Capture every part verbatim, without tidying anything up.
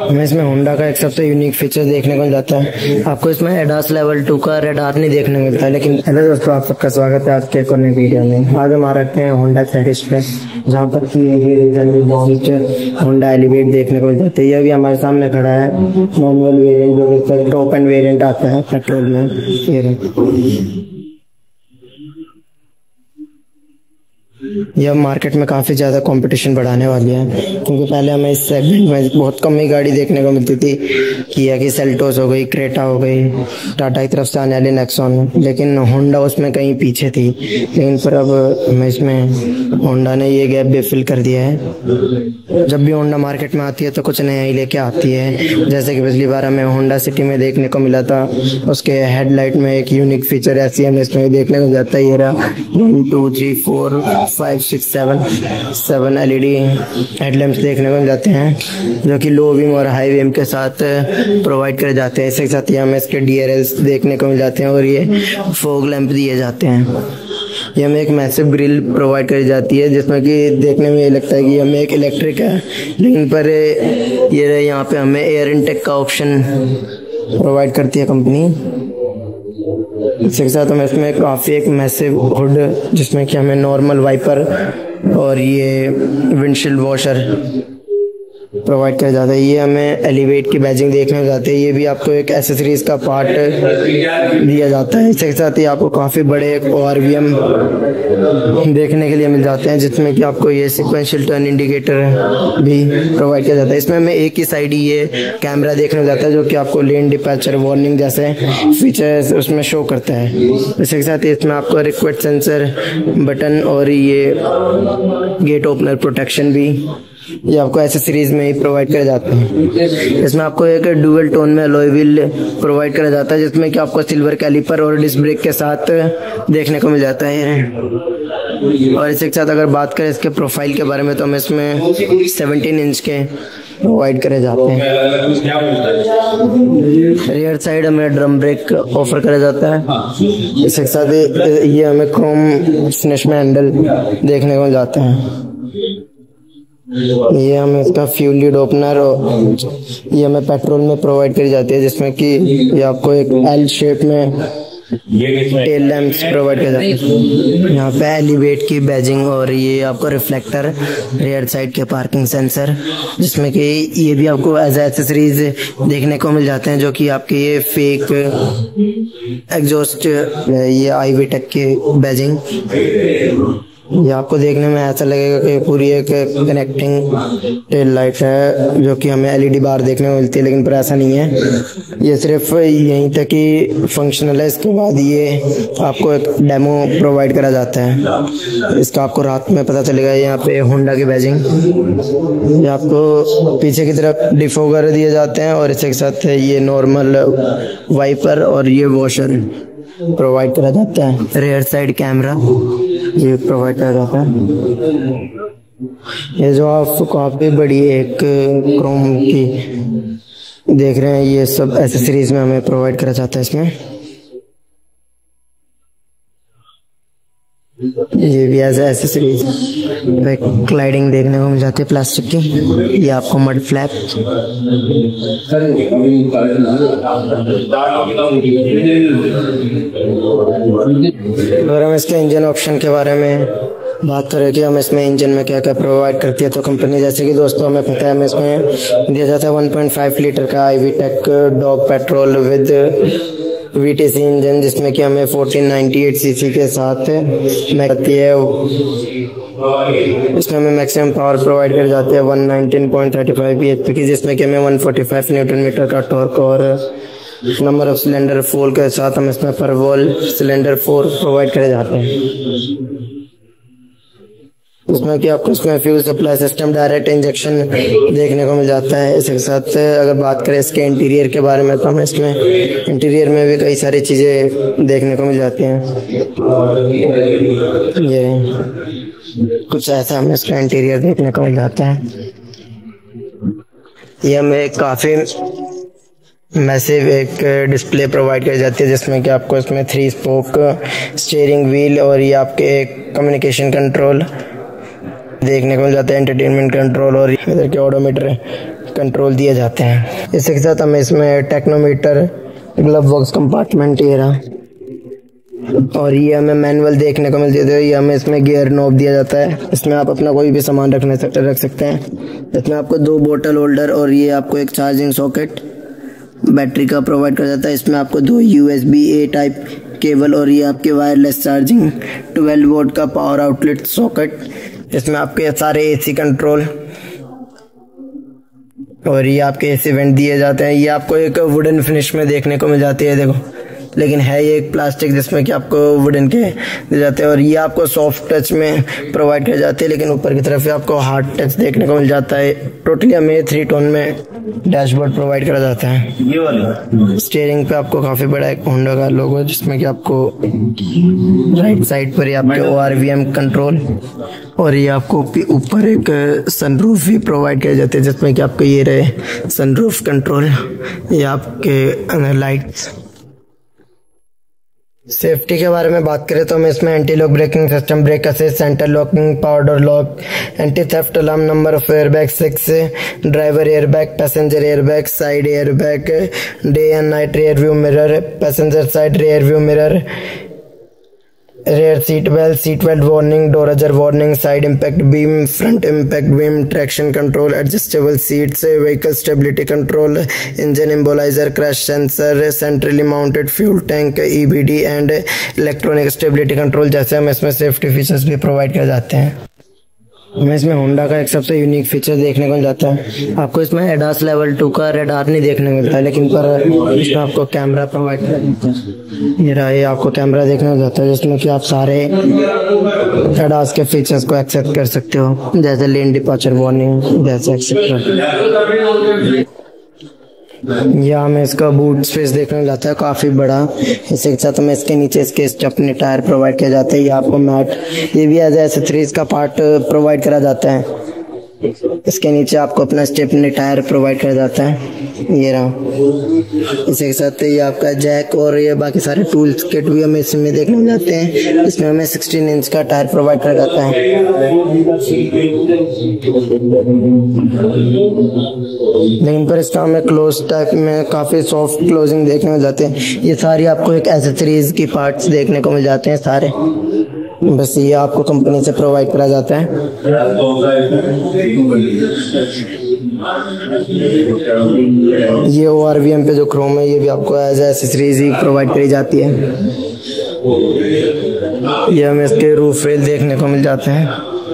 हमें इसमें होंडा का एक सबसे यूनिक फीचर देखने को मिल जाता है। आपको इसमें एडास लेवल टू का रेडार नहीं देखने को मिलता है, लेकिन हेलो दोस्तों, आप सबका स्वागत है आज के एक और नई वीडियो में। आज हम आ रखे हैं होंडा सेटिस पे, जहाँ पर कि होंडा एलिवेट देखने को मिल जाता है। ये अभी हमारे सामने खड़ा है नॉर्मल वेरिएंट, जो टॉप एंड वेरिएंट आता है पेट्रोल में। ये यह मार्केट में काफ़ी ज़्यादा कंपटीशन बढ़ाने वाली है, क्योंकि पहले हमें इस सेगमेंट में बहुत कम ही गाड़ी देखने को मिलती थी। किया की सेल्टोस हो गई, क्रेटा हो गई, टाटा की तरफ से आने वाली नेक्सॉन, लेकिन होंडा उसमें कहीं पीछे थी। लेकिन पर अब हमें इसमें होंडा ने ये गैप भी फिल कर दिया है। जब भी होंडा मार्केट में आती है तो कुछ नया ही लेके आती है। जैसे कि पिछली बार हमें होंडा सिटी में देखने को मिला था, उसके हेडलाइट में एक यूनिक फीचर ऐसी हमें इसमें देखने को जाता है। ये रहा one two three four five six seven seven L E D headlamps देखने को मिल जाते हैं, जो कि लो बीम और हाई बीम के साथ प्रोवाइड करे जाते हैं। इसके साथ ही हमें इसके डी आर एल्स देखने को मिल जाते हैं और ये फोग लैंप दिए जाते हैं। ये हमें एक मैसिव ग्रिल प्रोवाइड करी जाती है, जिसमें कि देखने में ये लगता है कि हमें एक इलेक्ट्रिक है, लेकिन पर ये यहाँ पे हमें एयर इनटेक का ऑप्शन प्रोवाइड करती है कंपनी। इसके साथ हमें इसमें काफ़ी एक मैसिव हुड, जिसमें कि हमें नॉर्मल वाइपर और ये विंडशील्ड वॉशर प्रोवाइड किया जाता है। ये हमें एलिवेट की बैजिंग देखने को जाती है। ये भी आपको एक एसेसरीज का पार्ट दिया जाता है। इसके साथ ही आपको काफ़ी बड़े एक ओ आर वी एम देखने के लिए मिल जाते हैं, जिसमें कि आपको ये सिक्वेंशियल टर्न इंडिकेटर भी प्रोवाइड किया जाता है। इसमें हमें एक ही साइड ही ये कैमरा देखने को जाता है, जो कि आपको लेन डिपैचर वार्निंग जैसे फीचर्स उसमें शो करता है। इसके साथ ही इसमें आपको रिक्वेस्ट सेंसर बटन और ये गेट ओपनर प्रोटेक्शन भी ये आपको एसेसरीज में ही प्रोवाइड किया जाता है। इसमें आपको एक डुअल टोन में अलॉय व्हील प्रोवाइड किया जाता है, जिसमें कि आपको सिल्वर कैलिपर और डिस्क ब्रेक के साथ देखने को मिल जाता है। और इसके साथ अगर बात करें इसके प्रोफाइल के बारे में, तो हमें इसमें सत्रह इंच के प्रोवाइड करे जाते हैं। रियर साइड हमें ड्रम ब्रेक ऑफर करा जाता है। इसके साथ ये हमें क्रोम फिनिश में हैंडल देखने को मिल जाते हैं। ये हमें इसका फ्यूल लीड ओपनर ये हमें पेट्रोल में प्रोवाइड करी जाती है, जिसमें कि ये आपको एक एल शेप में टेल लैंप्स प्रोवाइड किया जाता है। यहाँ पे एलिवेट की बैजिंग और ये आपको रिफ्लेक्टर, रियर साइड के पार्किंग सेंसर, जिसमें कि ये भी आपको एज एसेसरीज देखने को मिल जाते हैं, जो कि आपके ये फेक एग्जॉस्ट, ये आई वी टेक की बैजिंग, ये आपको देखने में ऐसा लगेगा कि पूरी एक कनेक्टिंग टेल लाइट है, जो कि हमें एल ई डी बार देखने को मिलती है, लेकिन पर ऐसा नहीं है। ये सिर्फ यहीं तक ही फंक्शनल है। इसके बाद ये आपको एक डेमो प्रोवाइड करा जाता है। इसका आपको रात में पता चलेगा। यहाँ पे होंडा की बैजिंग, ये आपको पीछे की तरफ डिफोगर दिए जाते हैं, और इसके साथ ये नॉर्मल वाइपर और ये वॉशर प्रोवाइड करा जाता है। रियर साइड कैमरा ये प्रोवाइड करा जाता है। ये जो आप काफ़ी बड़ी एक क्रोम की देख रहे हैं, ये सब एसेसरीज में हमें प्रोवाइड करा जाता है। इसमें ये भी एज एसेसरीज क्लाइडिंग देखने को मिल जाती है प्लास्टिक की। ये आपको मड फ्लैप, अगर हम इसके इंजन ऑप्शन के बारे में बात करें कि हम इसमें इंजन में क्या क्या प्रोवाइड करती है, तो कंपनी जैसे कि दोस्तों हमें पता है, हमें इसमें दिया जाता है वन पॉइंट फाइव लीटर का I V tech dog petrol with V T C engine, जिसमें कि हमें fourteen ninety eight C C के साथ आती है। इसमें हमें मैक्सिमम पावर प्रोवाइड कर जाती है one nineteen point thirty five B H P की, जिसमें कि हमें one forty five newton metre का टॉर्क और नंबर ऑफ सिलेंडर फोर के साथ हम इसमें पर वॉल सिलेंडर फोर प्रोवाइड करे जाते हैं। इसमें कि आपको इसमें fuel supply system direct injection देखने को मिल जाता है। इसके साथ अगर बात करें इसके इंटीरियर के बारे में, तो हमें इसमें इंटीरियर में भी कई सारी चीज़ें देखने को मिल जाती हैं। ये कुछ ऐसा हमें इसका इंटीरियर देखने को मिल जाता है। ये हमें काफ़ी मैसिव एक डिस्प्ले प्रोवाइड की जाती है, जिसमें कि आपको इसमें थ्री स्पोक स्टीयरिंग व्हील और ये आपके कम्युनिकेशन कंट्रोल देखने को मिल जाता है, एंटरटेनमेंट कंट्रोल और इधर के ऑडोमीटर कंट्रोल दिए जाते हैं। इसी के साथ हमें इसमें टेक्नोमीटर, ग्लव बॉक्स कंपार्टमेंट ये रहा, और ये हमें मैनुअल देखने को मिल जाता है। ये हमें इसमें गियर नॉब दिया जाता है, इसमें आप अपना कोई भी सामान रखने रख सकते हैं। इसमें आपको दो बोतल होल्डर और ये आपको एक चार्जिंग सॉकेट बैटरी का प्रोवाइड कर जाता है। इसमें आपको दो यूएसबी ए टाइप केबल और ये आपके वायरलेस चार्जिंग ट्वेल्व वोल्ट का पावर आउटलेट सॉकेट। इसमें आपके सारे एसी कंट्रोल और ये आपके एसी वेंट दिए जाते हैं। ये आपको एक वुडन फिनिश में देखने को मिल जाती है, देखो, लेकिन है ये एक प्लास्टिक जिसमें कि आपको वुडन के दिए जाते हैं। और ये आपको सॉफ्ट टच में प्रोवाइड किए जाते हैं, लेकिन ऊपर की तरफ आपको हार्ड टच देखने को मिल जाता है। टोटली हमें थ्री टोन में डैशबोर्ड प्रोवाइड करा जाता है। ये वाला स्टीयरिंग पे आपको काफी बड़ा एक होंडा का लोगो, जिसमें कि आपको राइट साइड पर ये आपके O R V M control और ये आपको ऊपर एक सनरूफ भी प्रोवाइड किए जाते हैं, जिसमें कि आपको ये रहे सनरूफ कंट्रोल, ये आपके लाइट्स। सेफ्टी के बारे में बात करें तो हमें इसमें anti lock braking system, brake assist, centre locking, power door lock, anti theft alarm, number of airbag six, driver airbag, passenger airbag, side airbag, day and night rear view mirror, passenger side rear view mirror, rear seat belt, seat belt warning, door ajar warning, side impact beam, front impact beam, traction control, adjustable seats, vehicle stability control, engine immobilizer, crash sensor, centrally mounted fuel tank, E B D and electronic stability control जैसे हम इसमें safety features भी provide कर जाते हैं। हमें इसमें Honda का एक सबसे यूनिक फीचर देखने को मिल जाता है। आपको इसमें एडास लेवल टू का रेडार नहीं देखने को मिलता है, लेकिन पर इसमें आपको कैमरा प्रोवाइड कर देता है। ये रहा, ये आपको कैमरा देखने को जाता है, जिसमें कि आप सारे एडास के फीचर्स को एक्सेप्ट कर सकते हो, जैसे लेन डिपार्चर वार्निंग जैसे एक्सेट्रा। यह हमें इसका बूट स्पेस देखने को जाता है काफ़ी बड़ा। इसी के साथ हमें इसके नीचे इसके स्टेपनी टायर प्रोवाइड किए जाते हैं। ये आपको मैट, ये भी एज एसेसरीज का पार्ट प्रोवाइड करा जाता है। इसके नीचे आपको अपना स्टेपनी टायर प्रोवाइड किया जाता है, ये रहा। इसी के साथ ये आपका जैक और ये बाकी सारे टूल्स किट भी हमें इसमें देखने को जाते हैं। इसमें हमें सोलह इंच का टायर प्रोवाइड किया जाता है। लेकिन पर इसका हमें क्लोज टाइप में काफ़ी सॉफ्ट क्लोजिंग देखने को जाते हैं। ये सारी आपको एक एसेसरीज की पार्ट्स देखने को मिल जाते हैं सारे, बस ये आपको कंपनी से प्रोवाइड करा जाता है। ये ओ आर वी एम पे जो क्रोम है ये भी आपको एज एसेसरीज ही प्रोवाइड करी जाती है। ये हमें इसके रूफ रेल देखने को मिल जाते हैं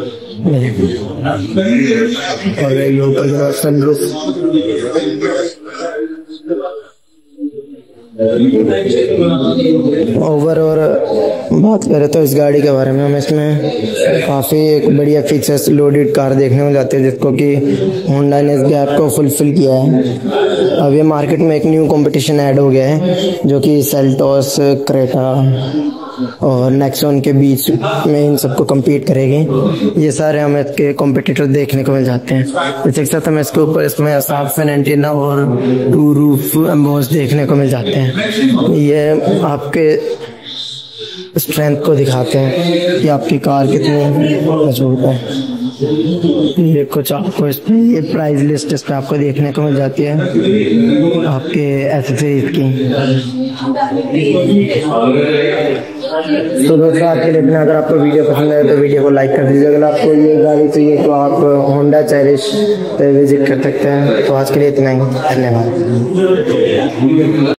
और ये ऊपर सनरूफ। ओवर और बात करें तो इस गाड़ी के बारे में, हमें इसमें काफ़ी एक बढ़िया फीचर्स लोडेड कार देखने को जाते हैं, जिसको कि होंडा ने इस गैप को फुलफिल किया है। अब ये मार्केट में एक न्यू कंपटीशन ऐड हो गया है, जो कि सेल्टोस, क्रेटा और नेक्सॉन के बीच में इन सबको compete करेगी। ये सारे हमें इसके कॉम्पिटिटर देखने को मिल जाते हैं। इसी के साथ हमें इसके ऊपर इसमें साफ फैन एंटीना और टू रूफ एम्बोस देखने को मिल जाते हैं। ये आपके स्ट्रेंथ को दिखाते हैं कि आपकी कार कितनी मजबूत है। ये कुछ आपको इसमें ये प्राइस लिस्ट इस पर आपको देखने को मिल जाती है आपके एसेसरीज की। तो दोस्तों आपके लिए इतना, अगर आपको वीडियो पसंद आए तो वीडियो को लाइक कर दीजिए। अगर आपको ये गाड़ी चाहिए तो आप होंडा चेरिश पे विजिट कर सकते हैं। तो आज के लिए इतना ही, धन्यवाद।